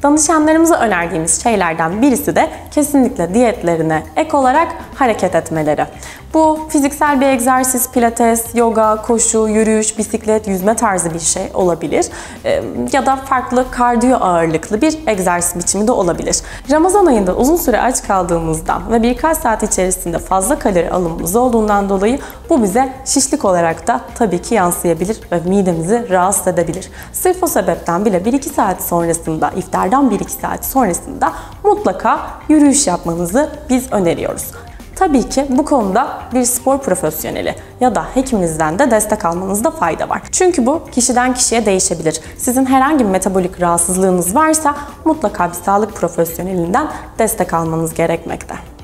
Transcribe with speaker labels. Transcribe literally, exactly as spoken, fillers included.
Speaker 1: Danışanlarımıza önerdiğimiz şeylerden birisi de kesinlikle diyetlerine ek olarak hareket etmeleri. Bu fiziksel bir egzersiz, pilates, yoga, koşu, yürüyüş, bisiklet, yüzme tarzı bir şey olabilir. Ee, ya da farklı kardiyo ağırlıklı bir egzersiz biçimi de olabilir. Ramazan ayında uzun süre aç kaldığımızdan ve birkaç saat içerisinde fazla kalori alımımız olduğundan dolayı bu bize şişlik olarak da tabii ki yansıyabilir ve midemizi rahatsız edebilir. Sırf o sebepten bile bir iki saat sonrasında, iftardan bir iki saat sonrasında mutlaka yürüyüş yapmanızı biz öneriyoruz. Tabii ki bu konuda bir spor profesyoneli ya da hekiminizden de destek almanızda fayda var. Çünkü bu kişiden kişiye değişebilir. Sizin herhangi bir metabolik rahatsızlığınız varsa mutlaka bir sağlık profesyonelinden destek almanız gerekmekte.